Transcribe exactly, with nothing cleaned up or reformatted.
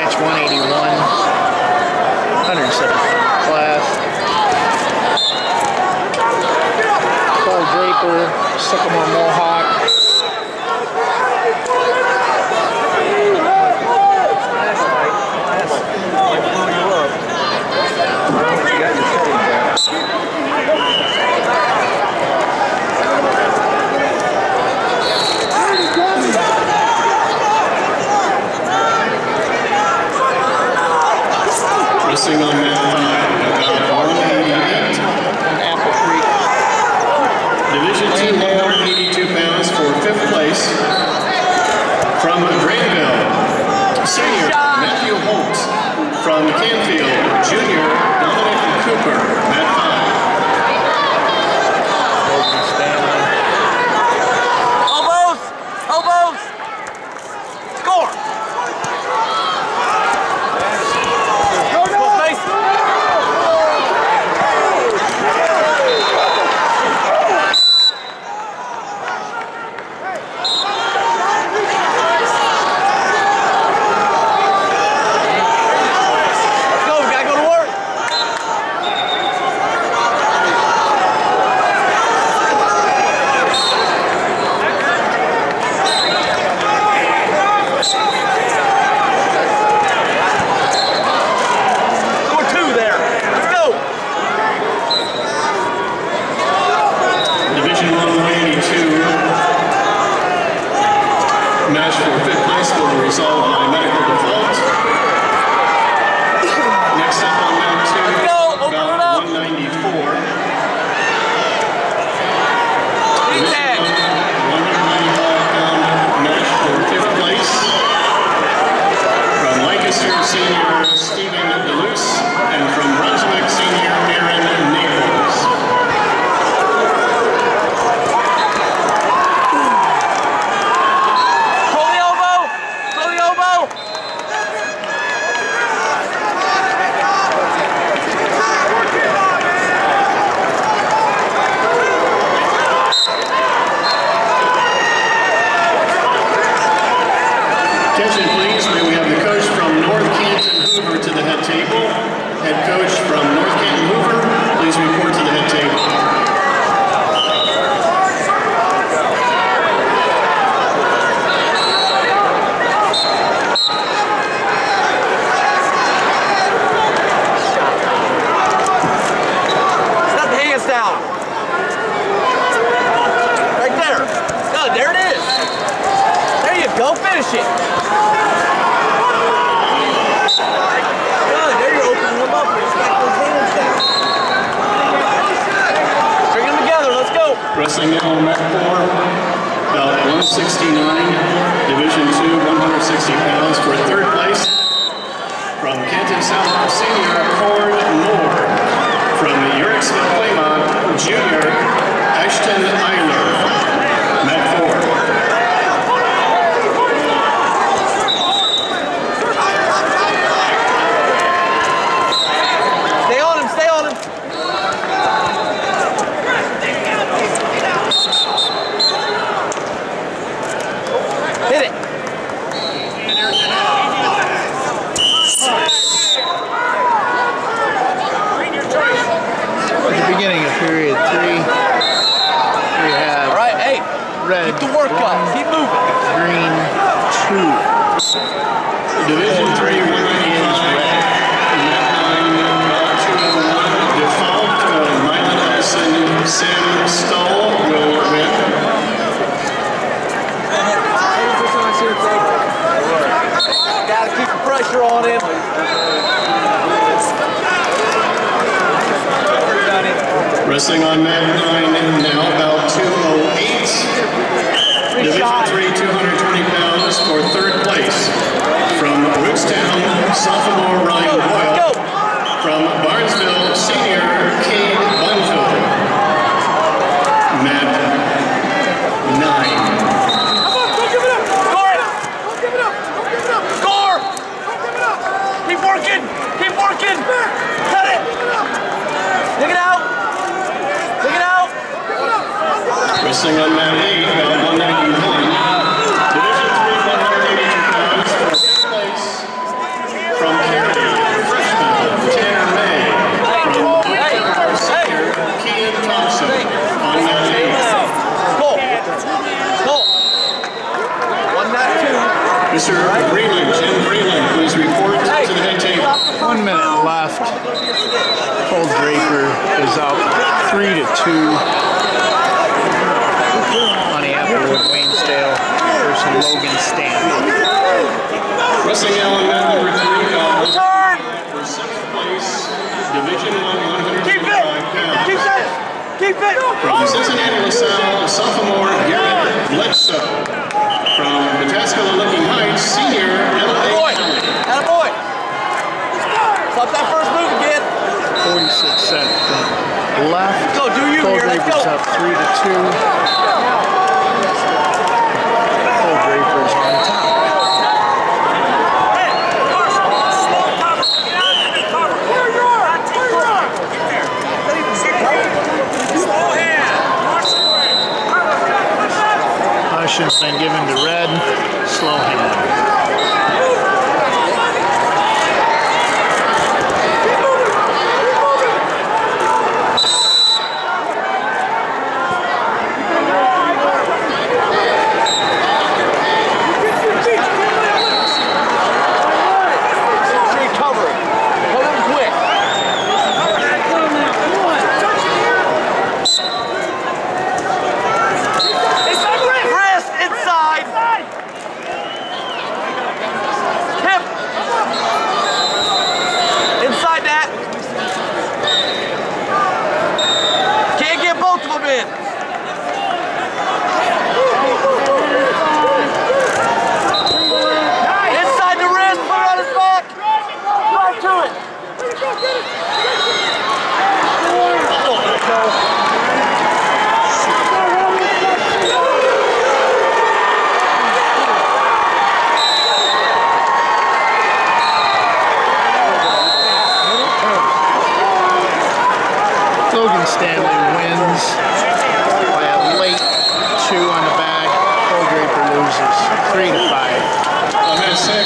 match one eighty-one, one seventy-five class. Draper, Sycamore Mohawk. Racing on that about one eighty-eight. Apple Creek. Division two, one hundred eighty-two pounds for fifth place. From Waynedale, senior Matthew Holt. From Canfield, junior Dominic Cooper, Mat five. Logan, Stanley. Elbows! Elbows! Score! Go, go! Match for fifth place will be resolved by medical default. Next up on mat two, about one ninety-four. Division one ninety-five pound match for fifth place. From Lancaster, senior Stephen DeLuce, and from Brunswick, senior Aaron Naples. Attention please, may we have the coach from North Canton Hoover to the head table. Head coach from North Canton Hoover, please report to the head table. Set the hands down. Right there. Good, there it is. There you go, finish it. Good, there you're opening them up. Respect those hands down. Bring them together, let's go. Wrestling now on mat four, about one sixty-nine, Division two, one hundred sixty pounds for third place. From Canton South, senior Cord Moore. From Uricksville, Claymont, junior Ashton Eiler, mat four. Hit it. At the beginning of period three, we have All right, hey, red, keep the work one, up. Keep moving. green, two. Division three, one ninety-five, mat nine, two oh one, default, uh, Mike Nelson, Sam Stoll will win. Gotta keep the pressure on him. Wrestling on mat nine now, about two oh eight. Division three, two hundred twenty pounds for third place. From Rootstown, sophomore Ryan Boyle. From Barnesville, senior Cade Bunfield. Mat nine. Keep working! Keep working! Cut it! Dig it out! Dig it out! Mister Breland, Jim Breland, please report to the head table. One minute left. Old Draper is up three to two on the Applewood Waynedale versus Logan Stanley. Wrestling element number three, uh, for seventh place, Division One, one hundred twenty-five pounds. Keep it! Keep it! From Cincinnati, LaSalle, sophomore Garrett Bledsoe. From Pataskala Licking Heights, senior L A Kelly. Attaboy! Stop that first move again. forty-six seconds left. Go, do you Old here, let's Draper's go. up three to two. Old Draper's on top. Caution's been given to red. Slow hand. Logan Stanley wins by a late two on the back. Old Draper loses three to five.